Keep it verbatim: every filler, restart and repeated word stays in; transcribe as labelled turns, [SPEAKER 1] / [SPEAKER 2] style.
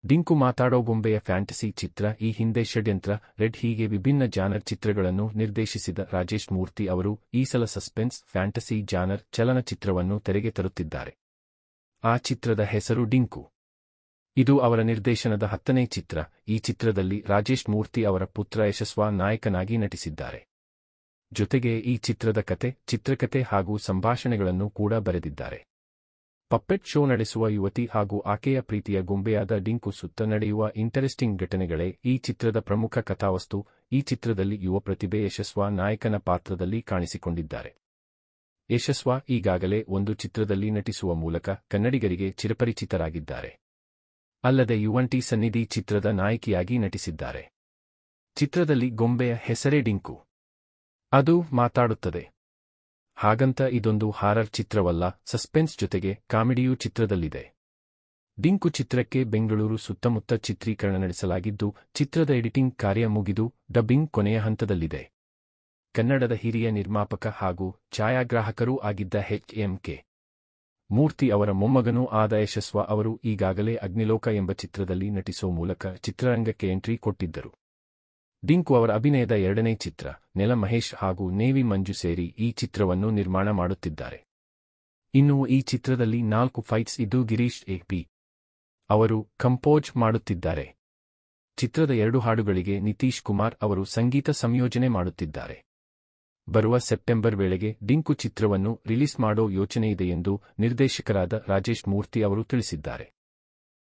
[SPEAKER 1] ಡಿಂಕು ಮಾತಾಡೋ ಗೊಂಬೆಯ ಫ್ಯಾಂಟಸಿ ಚಿತ್ರ. ಈ ಹಿಂದೆ ಷಡ್ಯಂತ್ರ, ರೆಡ್ ಹೀಗೆ ವಿಭಿನ್ನ ಜಾನರ್ ಚಿತ್ರಗಳನ್ನು ನಿರ್ದೇಶಿಸಿದ ರಾಜೇಶ್ ಮೂರ್ತಿ ಅವರು ಈ ಸಲ ಸಸ್ಪೆನ್ಸ್, ಫ್ಯಾಂಟಸಿ ಜಾನರ್ ಚಲನಚಿತ್ರವನ್ನು ತೆರೆಗೆ ತರುತ್ತಿದ್ದಾರೆ. ಆ ಚಿತ್ರದ ಹೆಸರು ಡಿಂಕು. ಇದು ಅವರ ನಿರ್ದೇಶನದ ಹತ್ತನೇ ಚಿತ್ರ. ಈ ಚಿತ್ರದಲ್ಲಿ ರಾಜೇಶ್ ಮೂರ್ತಿ ಅವರ ಪುತ್ರ ಯಶಸ್ವ ನಾಯಕನಾಗಿ ನಟಿಸಿದ್ದಾರೆ. ಜೊತೆಗೆ ಈ ಚಿತ್ರದ ಕತೆ, ಚಿತ್ರಕತೆ ಹಾಗೂ ಸಂಭಾಷಣೆಗಳನ್ನು ಕೂಡ ಬರೆದಿದ್ದಾರೆ. ಪಪ್ಪೆಟ್ ಶೋ ನಡೆಸುವ ಯುವತಿ ಹಾಗೂ ಆಕೆಯ ಪ್ರೀತಿಯ ಗೊಂಬೆಯಾದ ಡಿಂಕು ಸುತ್ತ ನಡೆಯುವ ಇಂಟರೆಸ್ಟಿಂಗ್ ಘಟನೆಗಳೇ ಈ ಚಿತ್ರದ ಪ್ರಮುಖ ಕಥಾವಸ್ತು. ಈ ಚಿತ್ರದಲ್ಲಿ ಯುವ ಪ್ರತಿಭೆ ಯಶಸ್ವ ನಾಯಕನ ಪಾತ್ರದಲ್ಲಿ ಕಾಣಿಸಿಕೊಂಡಿದ್ದಾರೆ. ಯಶಸ್ವ ಈಗಾಗಲೇ ಒಂದು ಚಿತ್ರದಲ್ಲಿ ನಟಿಸುವ ಮೂಲಕ ಕನ್ನಡಿಗರಿಗೆ ಚಿರಪರಿಚಿತರಾಗಿದ್ದಾರೆ. ಅಲ್ಲದೆ ಯುವಂಟಿ ಸನ್ನಿಧಿ ಚಿತ್ರದ ನಾಯಕಿಯಾಗಿ ನಟಿಸಿದ್ದಾರೆ. ಚಿತ್ರದಲ್ಲಿ ಗೊಂಬೆಯ ಹೆಸರೇ ಡಿಂಕು. ಅದು ಮಾತಾಡುತ್ತದೆ. ಹಾಗಂತ ಇದೊಂದು ಹಾರರ್ ಚಿತ್ರವಲ್ಲ, ಸಸ್ಪೆನ್ಸ್ ಜೊತೆಗೆ ಕಾಮಿಡಿಯೂ ಚಿತ್ರದಲ್ಲಿದೆ. ಡಿಂಕು ಚಿತ್ರಕ್ಕೆ ಬೆಂಗಳೂರು ಸುತ್ತಮುತ್ತ ಚಿತ್ರೀಕರಣ ನಡೆಸಲಾಗಿದ್ದು, ಚಿತ್ರದ ಎಡಿಟಿಂಗ್ ಕಾರ್ಯ ಮುಗಿದು ಡಬ್ಬಿಂಗ್ ಕೊನೆಯ ಹಂತದಲ್ಲಿದೆ. ಕನ್ನಡದ ಹಿರಿಯ ನಿರ್ಮಾಪಕ ಹಾಗೂ ಛಾಯಾಗ್ರಾಹಕರೂ ಆಗಿದ್ದ ಎಚ್ ಎಂ ಕೆ ಮೂರ್ತಿ ಅವರ ಮೊಮ್ಮಗನೂ ಆದ ಯಶಸ್ವ ಅವರು ಈಗಾಗಲೇ ಅಗ್ನಿಲೋಕ ಎಂಬ ಚಿತ್ರದಲ್ಲಿ ನಟಿಸೋ ಮೂಲಕ ಚಿತ್ರರಂಗಕ್ಕೆ ಎಂಟ್ರಿ ಕೊಟ್ಟಿದ್ದರು. ಡಿಂಕು ಅವರ ಅಭಿನಯದ ಎರಡನೇ ಚಿತ್ರ. ನೆಲ ಮಹೇಶ್ ಹಾಗೂ ನೇವಿ ಮಂಜು ಸೇರಿ ಈ ಚಿತ್ರವನ್ನು ನಿರ್ಮಾಣ ಮಾಡುತ್ತಿದ್ದಾರೆ. ಇನ್ನು ಈ ಚಿತ್ರದಲ್ಲಿ ನಾಲ್ಕು ಫೈಟ್ಸ್ ಇದ್ದು ಗಿರೀಶ್ ಎ ಪಿ ಅವರು ಕಂಪೋಜ್ ಮಾಡುತ್ತಿದ್ದಾರೆ. ಚಿತ್ರದ ಎರಡು ಹಾಡುಗಳಿಗೆ ನಿತೀಶ್ ಕುಮಾರ್ ಅವರು ಸಂಗೀತ ಸಂಯೋಜನೆ ಮಾಡುತ್ತಿದ್ದಾರೆ. ಬರುವ ಸೆಪ್ಟೆಂಬರ್ ವೇಳೆಗೆ ಡಿಂಕು ಚಿತ್ರವನ್ನು ರಿಲೀಸ್ ಮಾಡೋ ಯೋಚನೆಯಿದೆ ಎಂದು ನಿರ್ದೇಶಕರಾದ ರಾಜೇಶ್ ಮೂರ್ತಿ ಅವರು ತಿಳಿಸಿದ್ದಾರೆ.